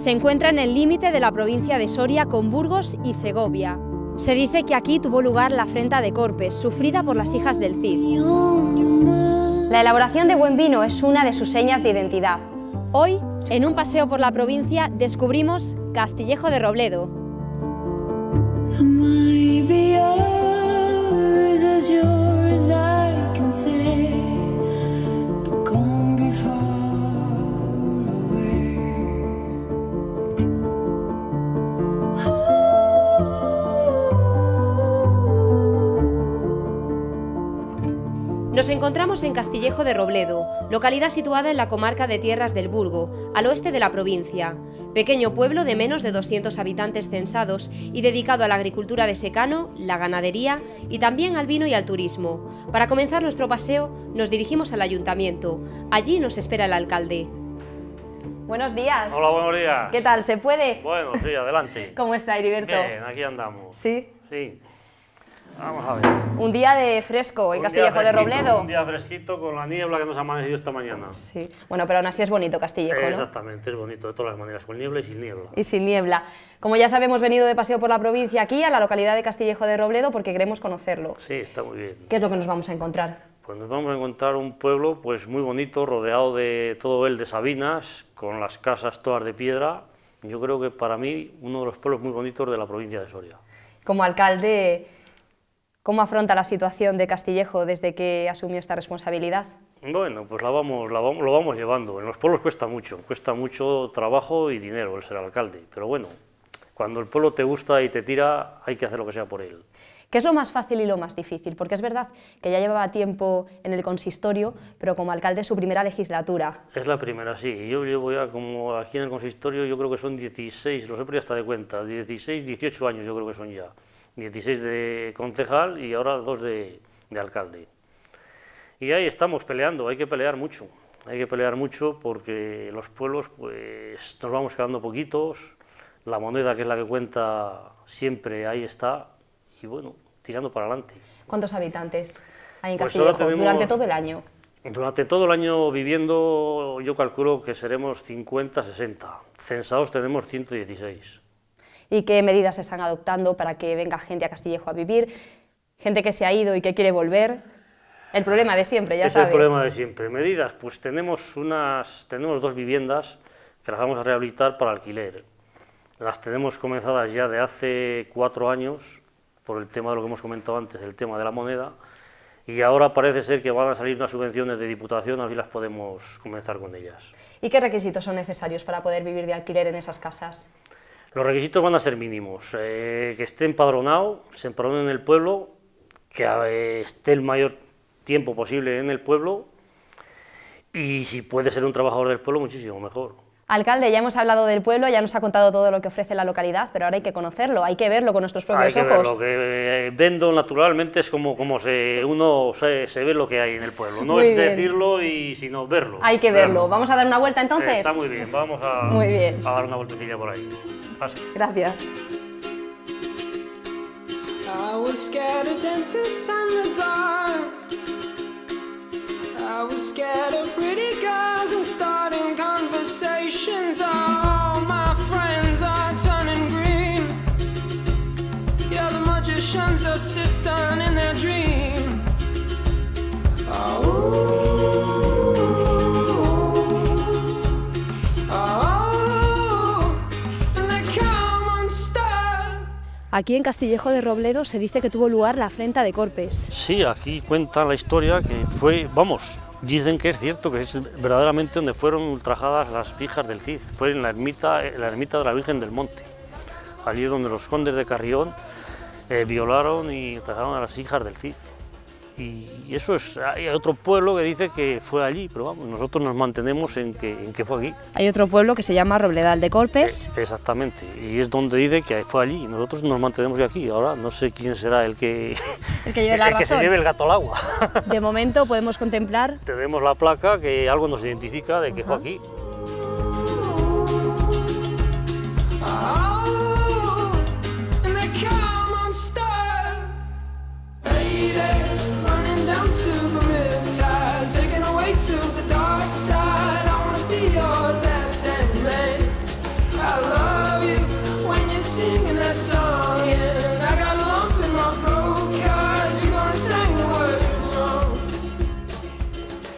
Se encuentra en el límite de la provincia de Soria con Burgos y Segovia. Se dice que aquí tuvo lugar la afrenta de Corpes, sufrida por las hijas del Cid. La elaboración de buen vino es una de sus señas de identidad. Hoy, en un paseo por la provincia, descubrimos Castillejo de Robledo. Nos encontramos en Castillejo de Robledo, localidad situada en la comarca de Tierras del Burgo, al oeste de la provincia. Pequeño pueblo de menos de 200 habitantes censados y dedicado a la agricultura de secano, la ganadería y también al vino y al turismo. Para comenzar nuestro paseo, nos dirigimos al ayuntamiento. Allí nos espera el alcalde. Buenos días. Hola, buenos días. ¿Qué tal? ¿Se puede? Bueno, sí, adelante. ¿Cómo está, Heriberto? Bien, aquí andamos. ¿Sí? Sí. Vamos a ver. Un día de fresco en Castillejo de Robledo. Un día fresquito con la niebla que nos ha amanecido esta mañana. Sí. Bueno, pero aún así es bonito Castillejo, ¿no? Exactamente, es bonito de todas las maneras, con niebla y sin niebla. Y sin niebla. Como ya sabemos, venido de paseo por la provincia aquí, a la localidad de Castillejo de Robledo, porque queremos conocerlo. Sí, está muy bien. ¿Qué es lo que nos vamos a encontrar? Pues nos vamos a encontrar un pueblo pues muy bonito, rodeado de todo él de sabinas, con las casas todas de piedra. Yo creo que para mí uno de los pueblos muy bonitos de la provincia de Soria. Como alcalde, ¿cómo afronta la situación de Castillejo desde que asumió esta responsabilidad? Bueno, pues lo vamos llevando. En los pueblos cuesta mucho trabajo y dinero el ser alcalde, pero bueno, cuando el pueblo te gusta y te tira, hay que hacer lo que sea por él. ¿Qué es lo más fácil y lo más difícil? Porque es verdad que ya llevaba tiempo en el consistorio, pero como alcalde es su primera legislatura. Es la primera, sí. Yo llevo ya como aquí en el consistorio, yo creo que son 16, lo sé por ya está de cuenta, 16, 18 años yo creo que son ya. 16 de concejal y ahora 2 de alcalde. Y ahí estamos peleando, hay que pelear mucho porque los pueblos pues nos vamos quedando poquitos, la moneda que es la que cuenta siempre ahí está y bueno, tirando para adelante. ¿Cuántos habitantes hay en Pues Castillejo tenemos, durante todo el año? Durante todo el año viviendo yo calculo que seremos 50, 60, censados tenemos 116. ¿Y qué medidas se están adoptando para que venga gente a Castillejo a vivir? Gente que se ha ido y que quiere volver. El problema de siempre, ya sabe. Es el problema de siempre. Medidas, pues tenemos 2 viviendas que las vamos a rehabilitar para alquiler. Las tenemos comenzadas ya de hace 4 años, por el tema de lo que hemos comentado antes, el tema de la moneda, y ahora parece ser que van a salir unas subvenciones de Diputación, así las podemos comenzar con ellas. ¿Y qué requisitos son necesarios para poder vivir de alquiler en esas casas? Los requisitos van a ser mínimos, que esté empadronado, se empadrone en el pueblo, que esté el mayor tiempo posible en el pueblo y si puede ser un trabajador del pueblo, muchísimo mejor. Alcalde, ya hemos hablado del pueblo, ya nos ha contado todo lo que ofrece la localidad, pero ahora hay que conocerlo, hay que verlo con nuestros propios ojos. Lo que vendo naturalmente es como uno se ve lo que hay en el pueblo, no es decirlo y sino verlo. Hay que verlo. ¿Vamos a dar una vuelta entonces? Está muy bien, vamos a dar una vueltecilla por ahí. Pase. Gracias. I was scared of dentists and the dark. I was scared of pretty girls and starting conversations. All my friends are turning green. Yeah, the magician's assistant in their dream. Aquí en Castillejo de Robledo se dice que tuvo lugar la afrenta de Corpes. Sí, aquí cuenta la historia que fue, dicen que es cierto, que es verdaderamente donde fueron ultrajadas las hijas del Cid, fue en la ermita de la Virgen del Monte. Allí es donde los condes de Carrión violaron y ultrajaron a las hijas del Cid. Y eso es, hay otro pueblo que dice que fue allí, pero vamos, nosotros nos mantenemos en que fue aquí. Hay otro pueblo que se llama Robledal de Corpes. Exactamente, y es donde dice que fue allí, y nosotros nos mantenemos aquí. Ahora no sé quién será el que lleve la razón. Que se lleve el gato al agua. De momento podemos contemplar. Tenemos la placa que algo nos identifica de que fue aquí.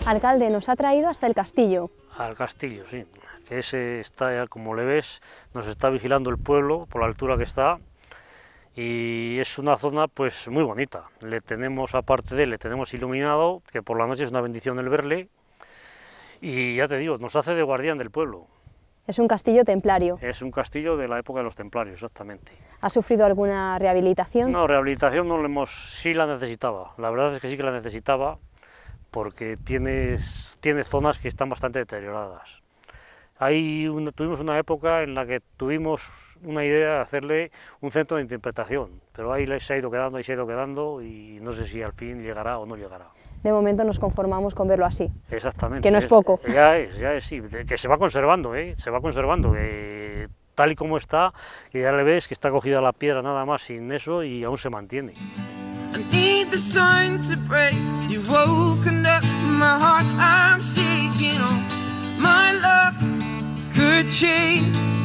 Alcalde, nos ha traído hasta el castillo. Al castillo, sí, que ese está, como le ves, nos está vigilando el pueblo por la altura que está, y es una zona pues muy bonita. Le tenemos, aparte de él, le tenemos iluminado, que por la noche es una bendición el verle, y ya te digo, nos hace de guardián del pueblo. Es un castillo templario. Es un castillo de la época de los templarios, exactamente. ¿Ha sufrido alguna rehabilitación? No, rehabilitación no le sí la necesitaba, la verdad es que sí que la necesitaba, porque tiene zonas que están bastante deterioradas. Tuvimos una época en la que tuvimos una idea de hacerle un centro de interpretación, pero ahí se ha ido quedando y no sé si al fin llegará o no llegará. De momento nos conformamos con verlo así. Exactamente. Que no es poco. Ya es, sí, que se va conservando, tal y como está, que ya le ves que está cogida la piedra nada más sin eso y aún se mantiene. I need the sign to break. You've woken up my heart. I'm shaking. Oh, my love could change.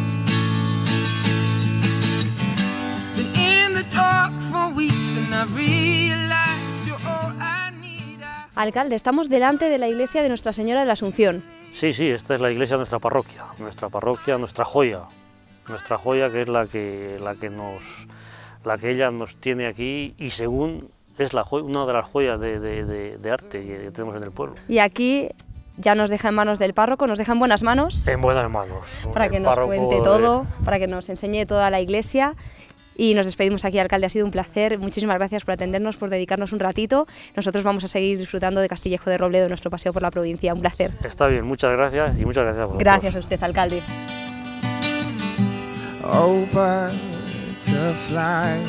Been in the dark for weeks and I realized you're all I need. Alcalde, estamos delante de la iglesia de Nuestra Señora de la Asunción. Sí, esta es la iglesia de nuestra parroquia, nuestra joya que es la que ella nos tiene aquí, y según es una de las joyas de arte que tenemos en el pueblo. Y aquí ya nos deja en manos del párroco, nos deja en buenas manos. En buenas manos. Para que nos cuente todo, para que nos enseñe toda la iglesia. Y nos despedimos aquí, alcalde, ha sido un placer. Muchísimas gracias por atendernos, por dedicarnos un ratito. Nosotros vamos a seguir disfrutando de Castillejo de Robledo, nuestro paseo por la provincia. Un placer. Está bien, muchas gracias y muchas gracias a vosotros. Gracias a usted, alcalde. Oh, butterflies,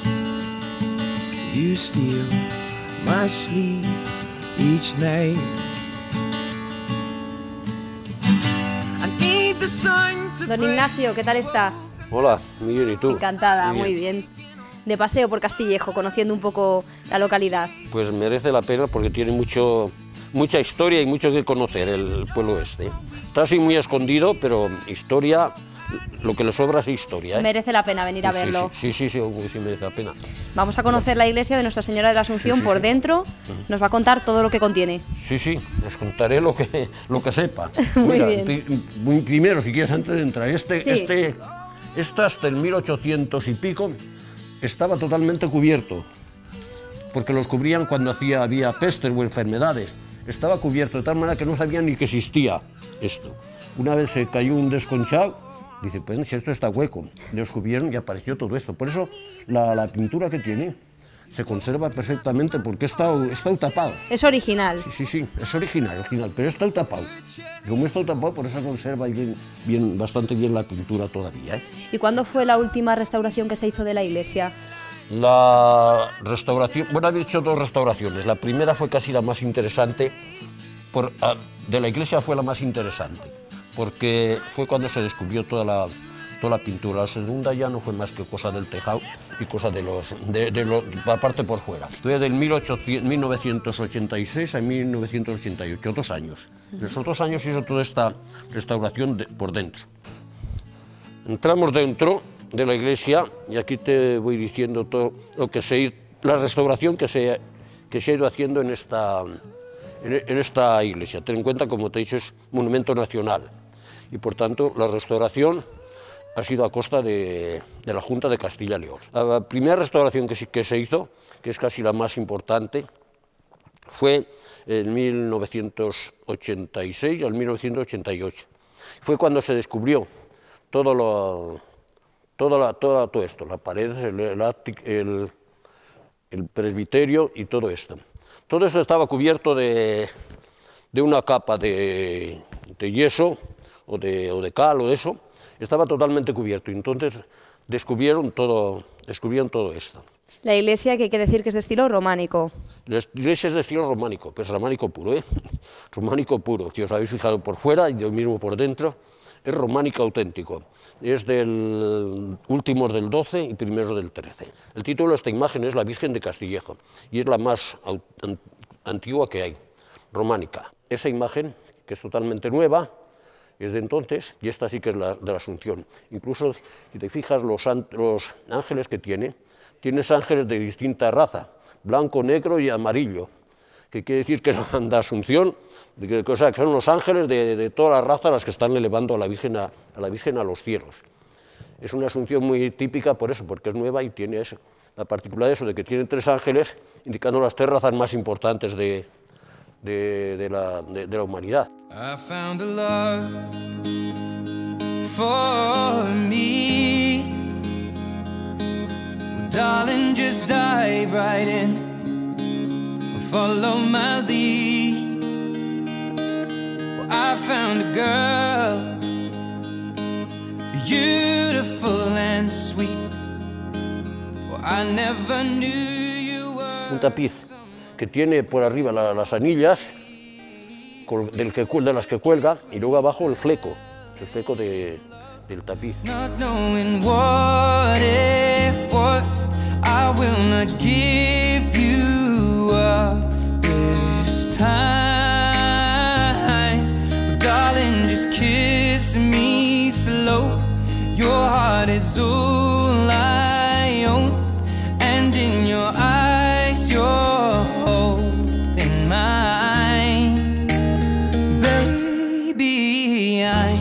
you steal my sleep each night. I need the sun to Don Ignacio, ¿qué tal está? Hola, muy bien, ¿y tú? Encantada, muy bien. De paseo por Castillejo, conociendo un poco la localidad. Pues merece la pena porque tiene mucha historia y mucho que conocer el pueblo este. Está así muy escondido, pero historia, lo que le sobra es historia, ¿eh? Merece la pena venir a verlo. Sí, merece la pena. Vamos a conocer la iglesia de Nuestra Señora de la Asunción por dentro. Nos va a contar todo lo que contiene. Sí, os contaré lo que sepa. Muy Mira, bien. Primero, si quieres, antes de entrar, Esto hasta el 1800 y pico estaba totalmente cubierto, porque los cubrían cuando había pestes o enfermedades. Estaba cubierto de tal manera que no sabían ni que existía esto. Una vez se cayó un desconchado, dice, pues si esto está hueco, lo descubrieron y apareció todo esto. Por eso la pintura que tiene se conserva perfectamente porque está tapado. Es original. Sí, es original, pero está tapado. Y como está tapado, por eso conserva bastante bien la pintura todavía, ¿eh? ¿Y cuándo fue la última restauración que se hizo de la iglesia? La restauración, bueno, había hecho dos restauraciones. La primera fue casi la más interesante, de la iglesia fue la más interesante, porque fue cuando se descubrió toda la pintura. La segunda ya no fue más que cosa del tejado y cosa de la parte por fuera. Fue del 1986 a 1988, 2 años. En esos 2 años hizo toda esta restauración por dentro. Entramos dentro de la iglesia y aquí te voy diciendo todo lo que la restauración que se ha ido haciendo en esta iglesia. Ten en cuenta, como te he dicho, es monumento nacional y por tanto la restauración ha sido a costa de la Junta de Castilla y León. La primera restauración que se hizo, que es casi la más importante, fue en 1986 al 1988. Fue cuando se descubrió todo esto, la pared, el presbiterio y todo esto. Todo esto estaba cubierto de una capa de yeso o de cal o de eso. Estaba totalmente cubierto y entonces descubrieron todo esto. La iglesia, que hay que decir que es de estilo románico. La iglesia es de estilo románico, pero es románico puro, ¿eh? Románico puro, si os habéis fijado por fuera y lo mismo por dentro, es románico auténtico. Es del últimos del 12 y primeros del 13. El título de esta imagen es La Virgen de Castillejo y es la más antigua que hay, románica. Esa imagen, que es totalmente nueva, es de entonces, y esta sí que es de la Asunción. Incluso, si te fijas, los ángeles que tienes ángeles de distinta raza, blanco, negro y amarillo. que quiere decir que son de Asunción, o sea, que son los ángeles de todas las razas las que están elevando a la Virgen a los cielos. Es una Asunción muy típica por eso, porque es nueva y tiene eso, la particularidad de eso, de que tiene 3 ángeles, indicando las 3 razas más importantes de la humanidad. I found a love for me. Well, darling, just dive right in, follow my lead. Well, I found a girl, beautiful and sweet. Well, I never knew you were. Un tapiz que tiene por arriba las anillas de las que cuelga, y luego abajo el fleco del tapiz. Not knowing what it was, I will not give you up this time. Darling, just kiss me slow. Your heart is all I own, and in your eyes you're holding mine. Baby, I'm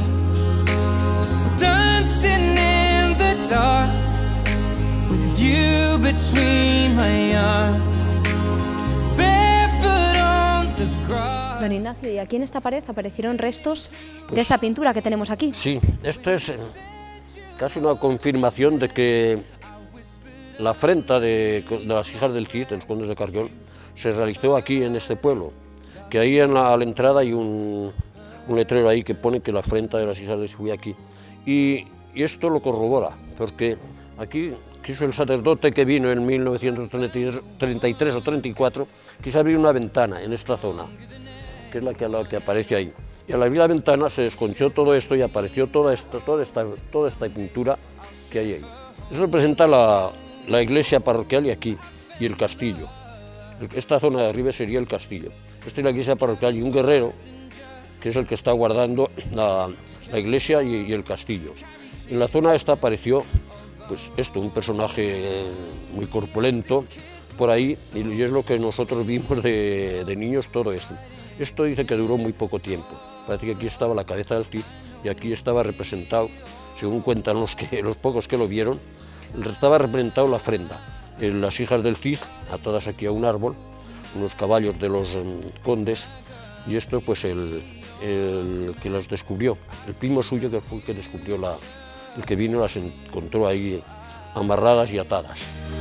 dancing in the dark with you between my arms, barefoot on the grass. Don Ignacio, ¿y aquí en esta pared aparecieron restos de esta pintura que tenemos aquí? Sí, esto es casi una confirmación de que la afrenta de las hijas del Cid, de los condes de Carrión, se realizó aquí en este pueblo, que ahí a la entrada hay un letrero ahí que pone que la afrenta de las hijas del Cid fue aquí. Y esto lo corrobora, porque aquí quiso el sacerdote que vino en 1933 o 34, quiso abrir una ventana en esta zona, que es la que aparece ahí. Y al abrir la ventana se desconchó todo esto y apareció toda esta pintura que hay ahí. Eso representa la iglesia parroquial y aquí, y el castillo. Esta zona de arriba sería el castillo. Esta es la iglesia parroquial y un guerrero, que es el que está guardando la iglesia y el castillo. En la zona esta apareció, pues esto, un personaje muy corpulento por ahí, y es lo que nosotros vimos de niños, todo esto. Esto dice que duró muy poco tiempo. Parece que aquí estaba la cabeza del Cid y aquí estaba representado, según cuentan los pocos que lo vieron, estaba representado la ofrenda. Las hijas del Cid, atadas aquí a un árbol, unos caballos de los condes, y esto pues el que las descubrió, el primo suyo que fue el que descubrió, el que vino las encontró ahí amarradas y atadas.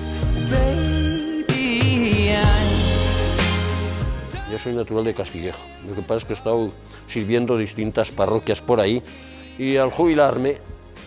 Yo soy natural de Castillejo, lo que pasa es que he estado sirviendo distintas parroquias por ahí, y al jubilarme,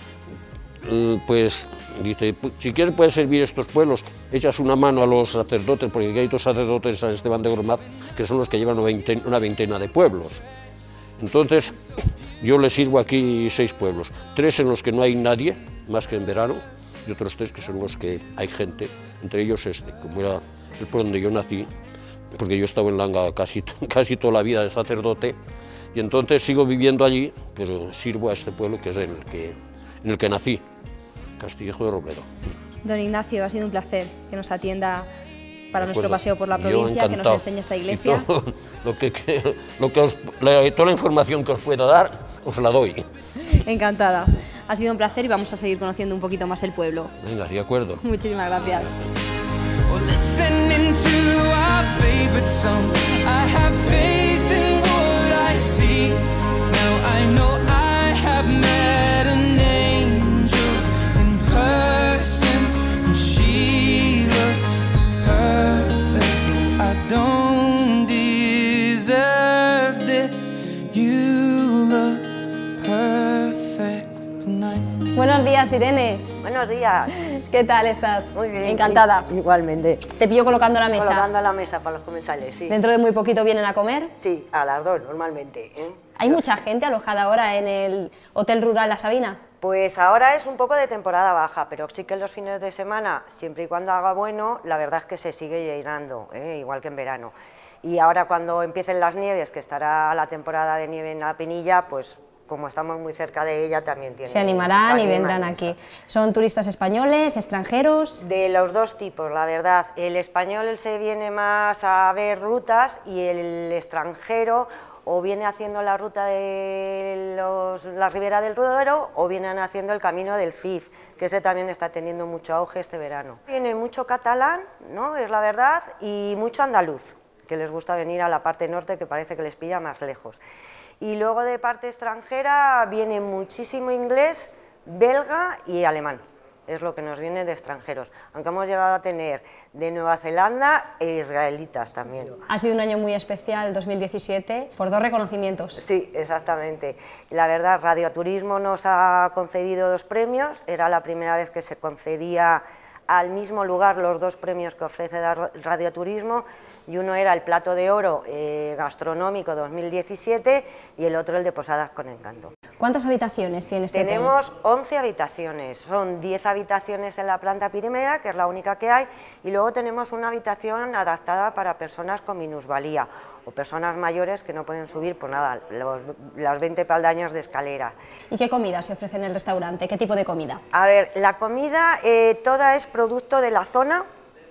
pues dice, si quieres puedes servir estos pueblos, echas una mano a los sacerdotes, porque aquí hay 2 sacerdotes de San Esteban de Gormaz, que son los que llevan una veintena de pueblos. Entonces yo les sirvo aquí 6 pueblos, 3 en los que no hay nadie, más que en verano, y otros 3 que son los que hay gente, entre ellos como era el pueblo donde yo nací, porque yo he estado en Langa casi toda la vida de sacerdote, y entonces sigo viviendo allí, pero sirvo a este pueblo que es en el que nací, Castillejo de Robledo. Don Ignacio, ha sido un placer que nos atienda para nuestro paseo por la provincia, que nos enseñe esta iglesia. Toda la información que os pueda dar, os la doy. Encantada. Ha sido un placer y vamos a seguir conociendo un poquito más el pueblo. Venga, de acuerdo. Muchísimas gracias. Listening to our favorite song, I have faith in what I see. Now I know I have met an angel in person, and she looks perfect. I don't deserve this. You look perfect tonight. Buenos días, Irene. Buenos días. ¿Qué tal estás? Muy bien. Encantada. Igualmente. Te pillo colocando la mesa. Colocando la mesa para los comensales, sí. Dentro de muy poquito vienen a comer. Sí, a las 2 normalmente. ¿Hay mucha gente alojada ahora en el Hotel Rural La Sabina? Pues ahora es un poco de temporada baja, pero sí que en los fines de semana, siempre y cuando haga bueno, la verdad es que se sigue llenando, igual que en verano. Y ahora cuando empiecen las nieves, que estará la temporada de nieve en la Pinilla, pues como estamos muy cerca de ella, también tiene... Se animarán y vendrán aquí. ¿Son turistas españoles, extranjeros? De los dos tipos, la verdad. El español él se viene más a ver rutas y el extranjero o viene haciendo la ruta de la Ribera del Duero o vienen haciendo el camino del Cid, que ese también está teniendo mucho auge este verano. Viene mucho catalán, ¿no? Es la verdad, y mucho andaluz, que les gusta venir a la parte norte, que parece que les pilla más lejos. Y luego de parte extranjera viene muchísimo inglés, belga y alemán. Es lo que nos viene de extranjeros, aunque hemos llegado a tener de Nueva Zelanda e israelitas también. Ha sido un año muy especial, 2017, por 2 reconocimientos. Sí, exactamente. La verdad, Radioturismo nos ha concedido 2 premios, era la primera vez que se concedía al mismo lugar los 2 premios que ofrece Radioturismo, y uno era el Plato de Oro gastronómico 2017 y el otro el de Posadas con Encanto. ¿Cuántas habitaciones tiene este hotel? Tenemos 11 habitaciones, son 10 habitaciones en la planta primera, que es la única que hay, y luego tenemos una habitación adaptada para personas con minusvalía o personas mayores que no pueden subir, pues nada, las 20 peldaños de escalera. ¿Y qué comida se ofrece en el restaurante? ¿Qué tipo de comida? A ver, la comida toda es producto de la zona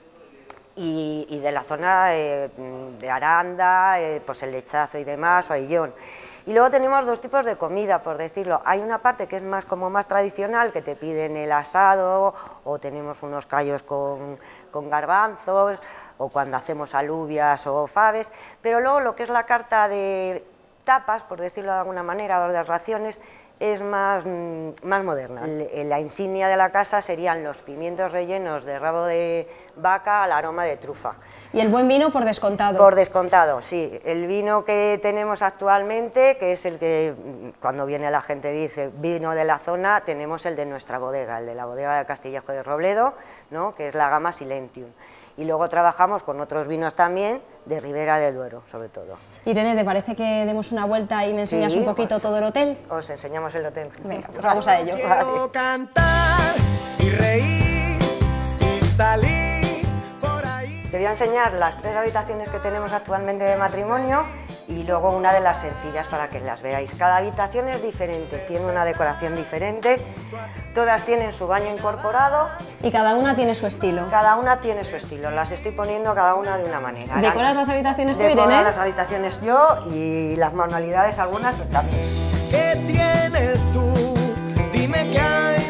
y de la zona de Aranda, pues el lechazo y demás, o Aillón. Y luego tenemos 2 tipos de comida, por decirlo. Hay una parte que es más como más tradicional, que te piden el asado, o tenemos unos callos con garbanzos, o cuando hacemos alubias o faves, pero luego lo que es la carta de tapas, por decirlo de alguna manera, o de raciones, es más moderna. La insignia de la casa serían los pimientos rellenos de rabo de vaca al aroma de trufa. ¿Y el buen vino por descontado? Por descontado, sí. El vino que tenemos actualmente, que es el que cuando viene la gente dice vino de la zona, tenemos el de nuestra bodega, el de la bodega de Castillejo de Robledo, ¿no? Que es la gama Silentium. Y luego trabajamos con otros vinos también, de Ribera del Duero, sobre todo. Irene, ¿te parece que demos una vuelta y me enseñas un poquito pues, todo el hotel? Os enseñamos el hotel. Venga, pues vamos a ello. Quiero cantar y reír y salir por ahí. Te voy a enseñar las 3 habitaciones que tenemos actualmente de matrimonio y luego una de las sencillas para que las veáis. Cada habitación es diferente, tiene una decoración diferente, todas tienen su baño incorporado. Y cada una tiene su estilo. Cada una tiene su estilo, las estoy poniendo cada una de una manera. ¿Decoras las habitaciones tú, Irene? Decoro las habitaciones yo y las manualidades algunas también. ¿Qué tienes tú? Dime qué hay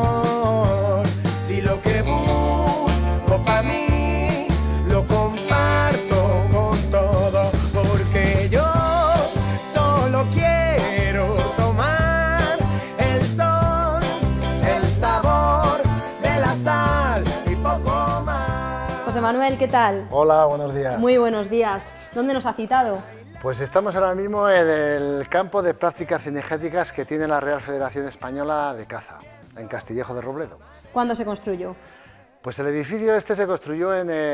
mejor. Si lo que busco para mí lo comparto con todo, porque yo solo quiero tomar el sol, el sabor de la sal y poco más. José Manuel, ¿qué tal? Hola, buenos días. Muy buenos días. ¿Dónde nos ha citado? Pues estamos ahora mismo en el campo de prácticas cinegéticas que tiene la Real Federación Española de Caza, en Castillejo de Robledo. ¿Cuándo se construyó? Pues el edificio este se construyó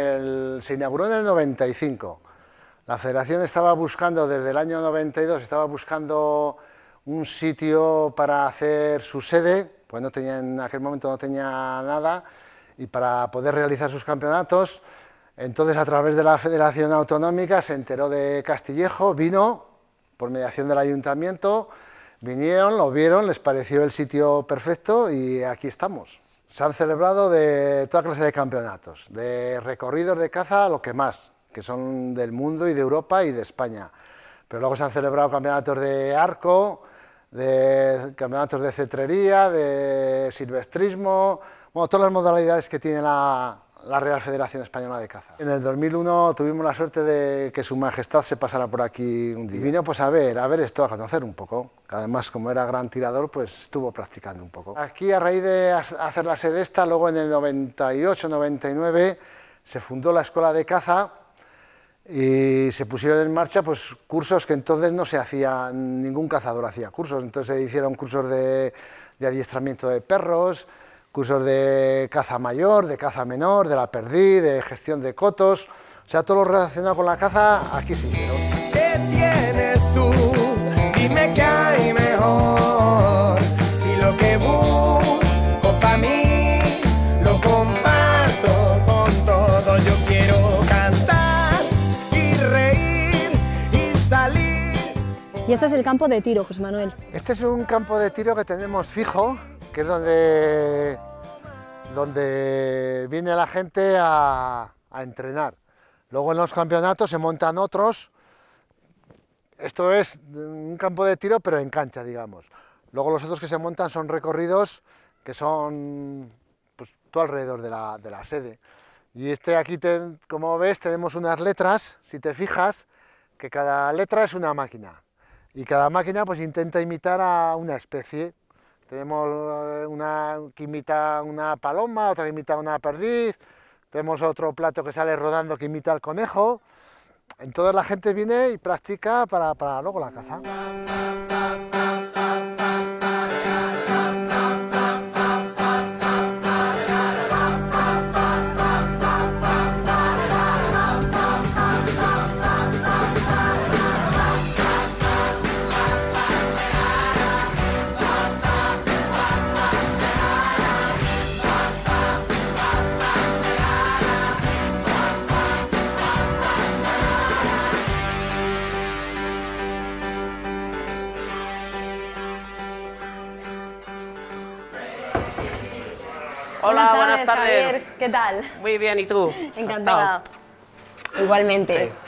se inauguró en el 95. La Federación estaba buscando, desde el año 92, estaba buscando un sitio para hacer su sede, pues no tenía, en aquel momento no tenía nada, y para poder realizar sus campeonatos. Entonces, a través de la Federación Autonómica, se enteró de Castillejo, vino, por mediación del Ayuntamiento, vinieron, lo vieron, les pareció el sitio perfecto y aquí estamos. Se han celebrado de toda clase de campeonatos, de recorridos de caza, lo que más, que son del mundo y de Europa y de España. Pero luego se han celebrado campeonatos de arco, de campeonatos de cetrería, de silvestrismo, bueno, todas las modalidades que tiene la Real Federación Española de Caza. En el 2001 tuvimos la suerte de que Su Majestad se pasara por aquí un día. Vino pues a ver esto, a conocer un poco. Además, como era gran tirador, pues estuvo practicando un poco. Aquí, a raíz de hacer la sede esta, luego en el 98-99 se fundó la Escuela de Caza y se pusieron en marcha pues cursos que entonces no se hacía, ningún cazador hacía cursos. Entonces se hicieron cursos de adiestramiento de perros, cursos de caza mayor, de caza menor, de la perdiz, de gestión de cotos, o sea, todo lo relacionado con la caza, aquí se hicieron. ¿Qué tienes tú? Dime qué hay mejor. Si lo que busco para mí lo comparto con todo, yo quiero cantar y reír y salir. Y este es el campo de tiro, José Manuel. Este es un campo de tiro que tenemos fijo, que es donde viene la gente a entrenar. Luego en los campeonatos se montan otros. Esto es un campo de tiro, pero en cancha, digamos. Luego los otros que se montan son recorridos que son pues, todo alrededor de la sede. Y este aquí, como ves, tenemos unas letras, si te fijas, que cada letra es una máquina. Y cada máquina pues intenta imitar a una especie. Tenemos una que imita una paloma, otra que imita una perdiz, tenemos otro plato que sale rodando que imita al conejo. Entonces la gente viene y practica para luego la caza. Hola, buenas tardes. Javier, ¿qué tal? Muy bien, ¿y tú? Encantada. Igualmente. Sí.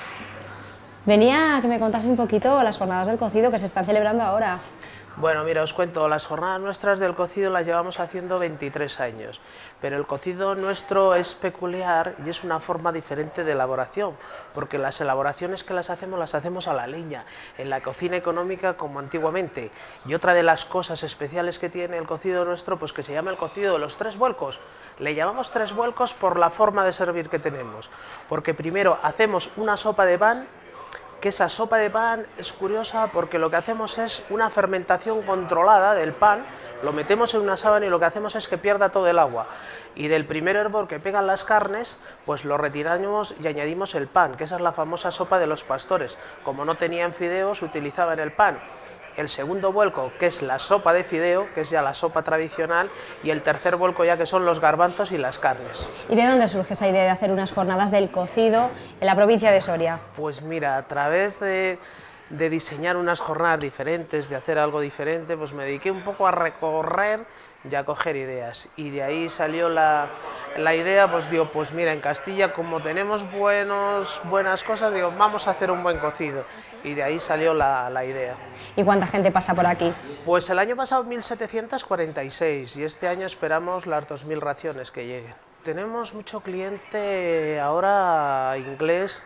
Venía a que me contase un poquito las jornadas del cocido que se están celebrando ahora. Bueno, mira, os cuento, las jornadas nuestras del cocido las llevamos haciendo 23 años, pero el cocido nuestro es peculiar y es una forma diferente de elaboración, porque las elaboraciones que las hacemos a la leña, en la cocina económica como antiguamente. Y otra de las cosas especiales que tiene el cocido nuestro, pues que se llama el cocido de los 3 vuelcos. Le llamamos 3 vuelcos por la forma de servir que tenemos, porque primero hacemos una sopa de pan, que esa sopa de pan es curiosa porque lo que hacemos es una fermentación controlada del pan, lo metemos en una sábana y lo que hacemos es que pierda todo el agua. Y del primer hervor que pegan las carnes, pues lo retiramos y añadimos el pan, que esa es la famosa sopa de los pastores. Como no tenían fideos, utilizaban el pan. El segundo vuelco, que es la sopa de fideo, que es ya la sopa tradicional, y el tercer vuelco ya que son los garbanzos y las carnes. ¿Y de dónde surge esa idea de hacer unas jornadas del cocido en la provincia de Soria? Pues mira, a través de diseñar unas jornadas diferentes, de hacer algo diferente, pues me dediqué un poco a recorrer y a coger ideas. Y de ahí salió la idea, pues digo, pues mira, en Castilla como tenemos buenas cosas, digo, vamos a hacer un buen cocido. Y de ahí salió la idea. ¿Y cuánta gente pasa por aquí? Pues el año pasado 1746 y este año esperamos las 2000 raciones que lleguen. Tenemos mucho cliente ahora inglés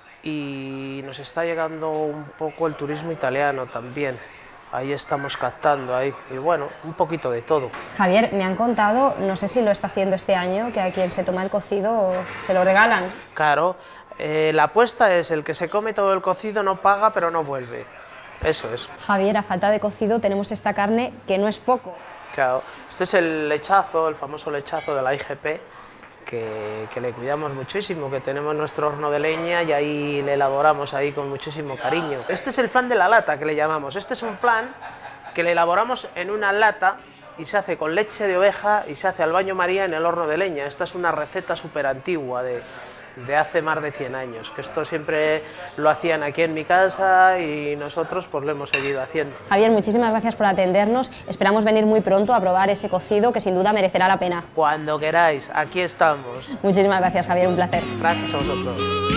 y nos está llegando un poco el turismo italiano también. Ahí estamos captando, ahí, y bueno, un poquito de todo. Javier, me han contado, no sé si lo está haciendo este año, que a quien se toma el cocido se lo regalan. Claro, la apuesta es el que se come todo el cocido no paga pero no vuelve, eso es. Javier, a falta de cocido tenemos esta carne que no es poco. Claro, este es el lechazo, el famoso lechazo de la IGP, que le cuidamos muchísimo, que tenemos nuestro horno de leña y ahí le elaboramos ahí con muchísimo cariño. Este es el flan de la lata que le llamamos. Este es un flan que le elaboramos en una lata y se hace con leche de oveja y se hace al baño María en el horno de leña. Esta es una receta súper antigua de hace más de 100 años, que esto siempre lo hacían aquí en mi casa y nosotros pues lo hemos seguido haciendo. Javier, muchísimas gracias por atendernos, esperamos venir muy pronto a probar ese cocido que sin duda merecerá la pena. Cuando queráis, aquí estamos. Muchísimas gracias, Javier, un placer. Gracias a vosotros.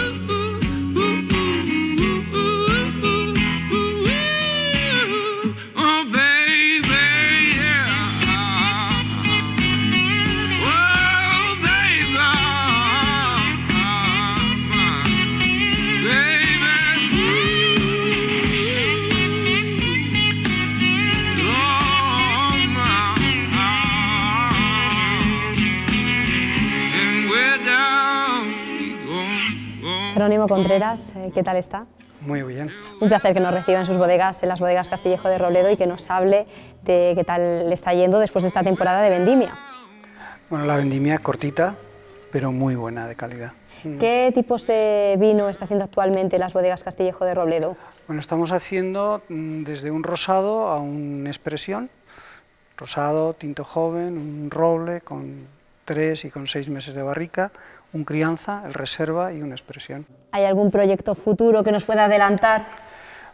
Jerónimo Contreras, ¿qué tal está? Muy bien. Un placer que nos reciba en sus bodegas, en las bodegas Castillejo de Robledo, y que nos hable de qué tal le está yendo después de esta temporada de vendimia. Bueno, la vendimia cortita, pero muy buena, de calidad. ¿Qué tipos de vino está haciendo actualmente las bodegas Castillejo de Robledo? Bueno, estamos haciendo desde un rosado a un expresión, rosado, tinto joven, un roble con 3 y con 6 meses de barrica, un crianza, el reserva y una expresión. ¿Hay algún proyecto futuro que nos pueda adelantar?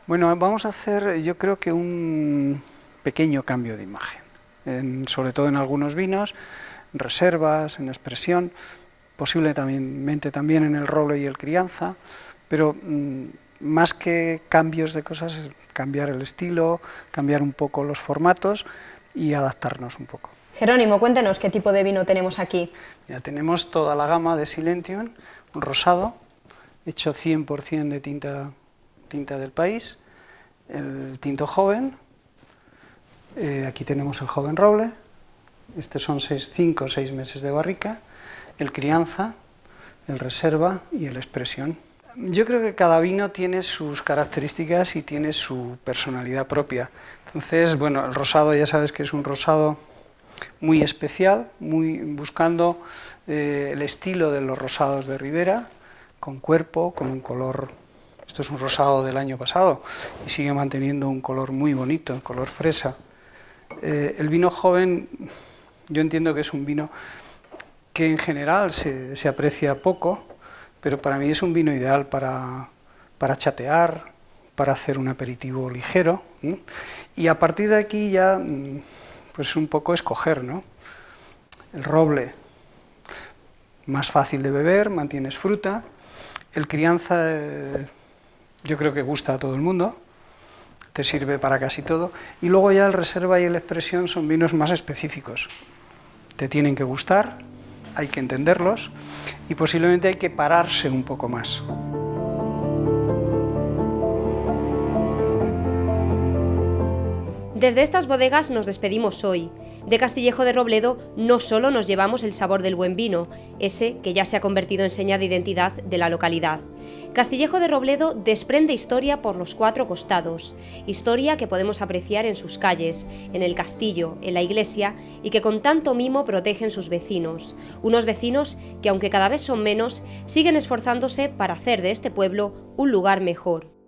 Bueno, vamos a hacer, yo creo que un pequeño cambio de imagen, sobre todo en algunos vinos, en reservas, en expresión, posiblemente también en el roble y el crianza, pero más que cambios de cosas, es cambiar el estilo, cambiar un poco los formatos y adaptarnos un poco. Jerónimo, cuéntenos qué tipo de vino tenemos aquí. Ya tenemos toda la gama de Silentium, un rosado, hecho 100% de tinta del país, el tinto joven, aquí tenemos el joven roble, estos son 5 o 6 meses de barrica, el crianza, el reserva y el expresión. Yo creo que cada vino tiene sus características y tiene su personalidad propia. Entonces, bueno, el rosado ya sabes que es un rosado muy especial, muy buscando el estilo de los rosados de Ribera, con cuerpo, con un color. Esto es un rosado del año pasado y sigue manteniendo un color muy bonito, color fresa. El vino joven, yo entiendo que es un vino que en general se aprecia poco, pero para mí es un vino ideal para chatear, para hacer un aperitivo ligero, ¿sí? Y a partir de aquí ya pues un poco escoger, ¿no? El roble, más fácil de beber, mantienes fruta. El crianza, yo creo que gusta a todo el mundo, te sirve para casi todo. Y luego ya el reserva y el expresión son vinos más específicos. Te tienen que gustar, hay que entenderlos y posiblemente hay que pararse un poco más. Desde estas bodegas nos despedimos hoy. De Castillejo de Robledo no solo nos llevamos el sabor del buen vino, ese que ya se ha convertido en seña de identidad de la localidad. Castillejo de Robledo desprende historia por los 4 costados, historia que podemos apreciar en sus calles, en el castillo, en la iglesia y que con tanto mimo protegen sus vecinos. Unos vecinos que, aunque cada vez son menos, siguen esforzándose para hacer de este pueblo un lugar mejor.